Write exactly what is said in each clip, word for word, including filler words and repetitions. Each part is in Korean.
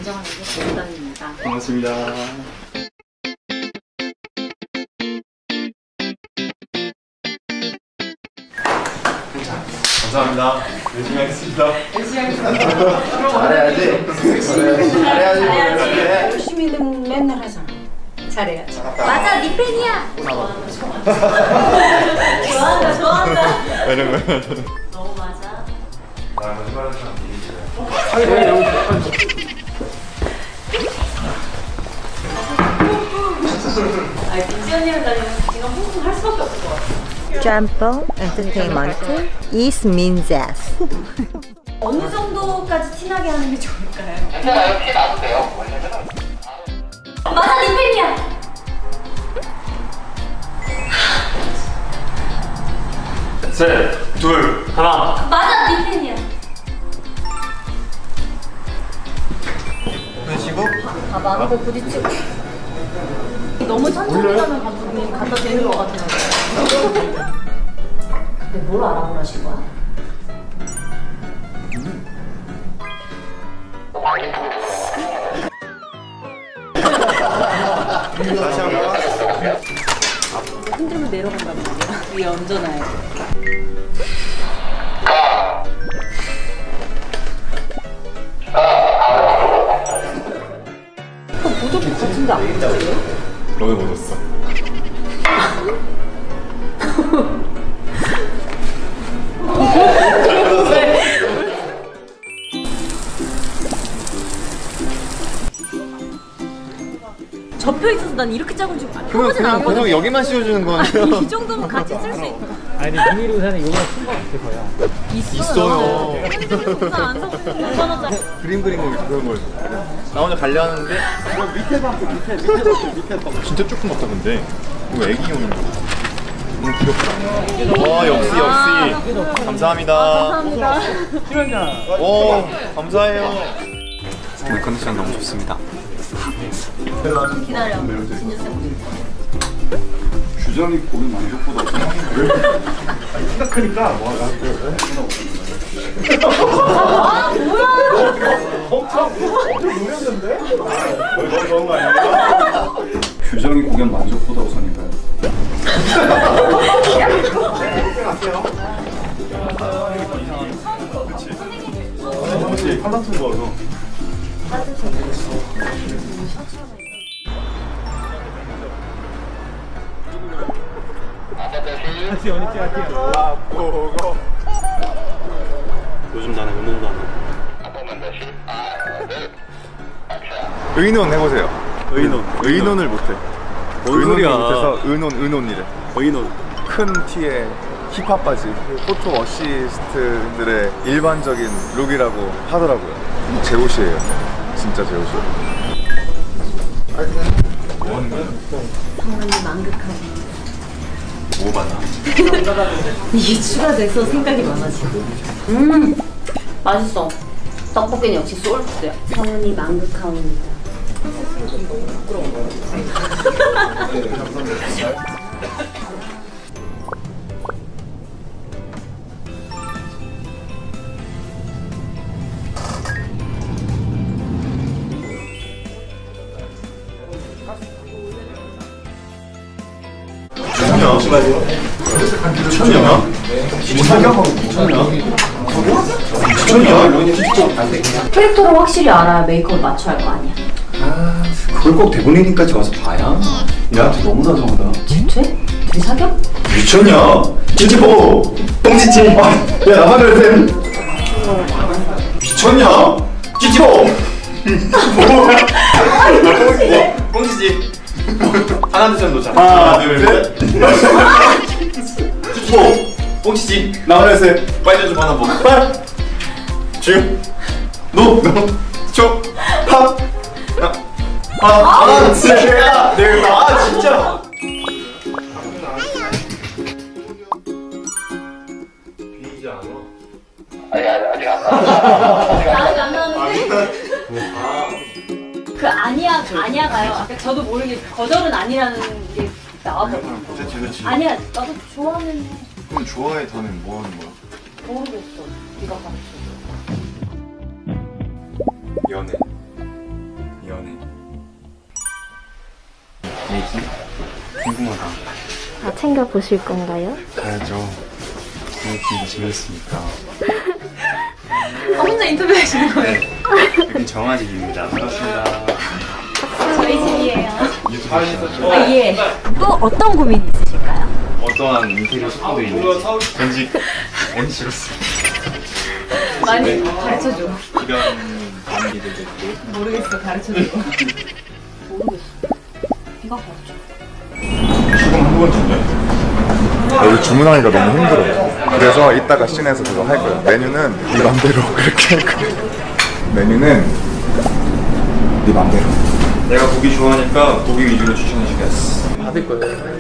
김정환 연구소장입니다. 반갑습니다. 감사합니다. 열심히 하겠습니다. 열심히 하겠습니다. 잘해야지. 잘해야지. 잘해야지. 열심히는 맨날 하잖아. 잘해야지. 맞아, 네 팬이야. 좋아한다, 좋아한다. 좋아한다, 좋아한다. 이런 거. 너무 맞아. 아, 거짓말하는 사람 되게 싫어요. 아니, 왜 너무 아, 김지연이랑 다니면 지금 홍콩 할 수밖에 없을 것 같아. Jumbo Entertainment is Minzas. 어느 정도까지 티나게 하는 게 좋을까요? 괜찮아요. 티 나도 돼요. 맞아, 네 팬이야. 셋, 둘, 하나. 맞아, 네 팬이야. 끄시고. 봐봐, 그거 부딪히고. 너무 천천히 가면 감독님이 갖다 대는 것 같아요. 근데 뭘 알아보라신 거야? 다시 한 번. 흔들면 내려간단 말이야. 위에 얹어놔야 돼. 그럼 보조개 같은데 안 보여요? 너왜 묻었어? 접혀 있어서 난 이렇게 작은 줄 그냥 펴보진 그냥 않거든. 그냥 여기만 씌워주는 거예요. 이 정도면 같이 쓸 수 있. 아니 근데 비닐 의사는 요거가 큰 거 같아서요. 있어요. 나안 사고 오천 원짜리. 그림 그린 거 그런 걸. 나 오늘 가려는데. 밑에 방고 밑에 밑에 방고 밑에 방고. 진짜 조금 같다 근데. 이거 애기용인 거. 너무 귀엽다. 와 역시 역시. 감사합니다. 감사합니다. 출연자. 오 감사해요. 오늘 컨디션 너무 좋습니다. 기다려. 진짜 쌤. 규정이 보는 만족보다 생각하니까 와 아 뭐야? 엄청 엄청 노렸는데? 너무 좋은 거 아니야? 규정이 공연 만족보다 우선인가요? 그렇지 팔랑통 거서 같이 연희 찍을게요. 아 보고 요즘 나는 운동도 안 하고. 의논 해보세요. 의논. 의논을 못해. 뭔 소리야. 못해서 의논 의논이래. 의논. 큰 티에 힙합 바지, 포토 어시스트들의 일반적인 룩이라고 하더라고요. 제 옷이에요. 진짜 제 옷이에요. 뭐 하는 거야? 성능이 만극하고. 뭐 만나? 이게 추가돼서 생각이 많아지고. 음 맛있어. 떡볶이는 역시 소울푸드야. 성은이 만극하옵니다. 미쳤냐? 미쳤냐? 미쳤냐? 미쳤냐? 캐릭터를 확실히 알아야 메이크업 맞춰야 할 거 아니야. 아, 그걸 꼭 대본이니까지 와서 봐야? 야한테 너무 다정하다. 질투해? 둘이 사겨? 미쳤냐? 찌찌뽀! 똥찌찌! 야 나만 그랬음! 미쳤냐? 찌찌뽀! 뭐야? 똥찌찌! 하나 둘 셋 놓자. 하나 둘 셋. 찌찌뽀! 똥찌찌! 나만 셋. 빨리 좀 하나 먹어. 빨리! 중! 노! 노! 초! 팝! 아! 아! 진짜! 내가 아 진짜! 아니, 아니, 아직 안 나왔어. 아직 안 나왔는데? 그 아니야, 아니야가요. 아까 저도 모르게 거절은 아니라는 게 나와버렸어. 그렇지 그렇지. 아니야, 나도 좋아하는 해. 그럼 좋아해 다는 뭐 하는 거야? 모르겠어. 네가 가르쳐. 연애. 챙겨 보실 건가요? 가야죠. 생각보다 재밌으니까. 아, 혼자 인터뷰 하시는 거예요? 여긴 정아집입니다. 반갑습니다. 저희 집이에요. 아, 예. 또 어떤 고민이 있으실까요? 어떠한 인테리어 소품들이 있는지 전직 엠씨로서 많이 가르쳐줘. 이런 반비들도 있고 모르겠어, 가르쳐줘. 모르겠어. 이거 없죠. 지금 한 번쯤에 여기 주문하기가 너무 힘들어요. 그래서 이따가 씬에서 그거 할 거예요. 메뉴는 네 맘대로 그렇게 할 거예요. 메뉴는 네 맘대로. 내가 고기 좋아하니까 고기 위주로 추천해 주겠어. 받을 거예요.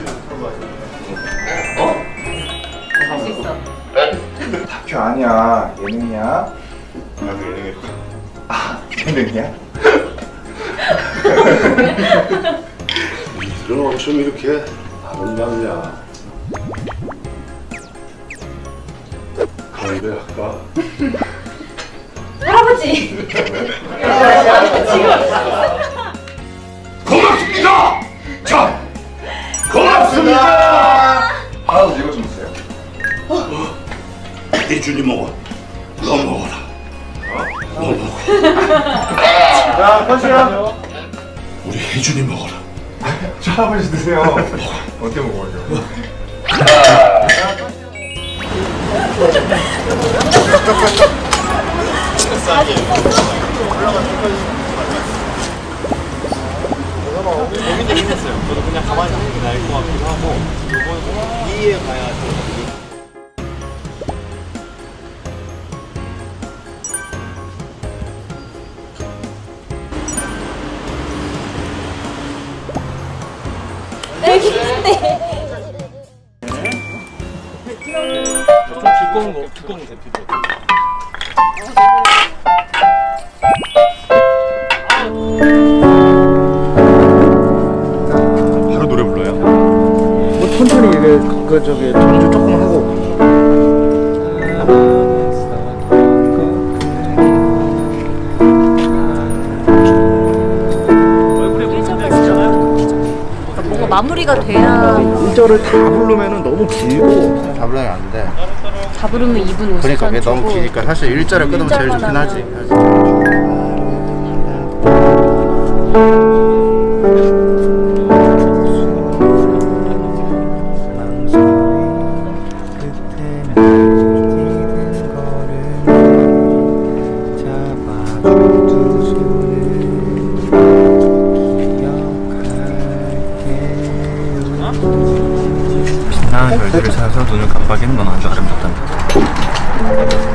할 수 있어. 다큐 아니야. 예능이야. 나도 예능에 아, 예능이야? 이들은 어쩜 이렇게 아름답냐? 그런데 아까 할아버지! 고맙습니다! 자! 고맙습니다! 할아버지 이거 좀 주세요. 이준이 먹어. 너 먹어라. 너 먹어. 자, 컷이야. 우리 혜준이 먹어라. 할아버지 드세요. 어떻게 먹어요? 고민이 힘들었어요. 저도 그냥 가만히 있는 게 나을 것 같기도 하고 이거는 이해해 가야 좀 좀 두꺼운 거, 두꺼운 거 대표. 바로 노래 불러요? 뭐 천천히 이래 그 저기 전주 조금 하고. 뭔가 마무리가 돼야. 일 절을 다 부르면은 너무 길고. 다 부르면 안 돼. 다 부르면 이 분 오십 분. 그러니까 그게 너무 기니까 사실 일 절을 끊으면 제일 좋긴 하지. 빛나는 별들을 찾아서 눈을 깜빡이는 넌 아주 아름답단다.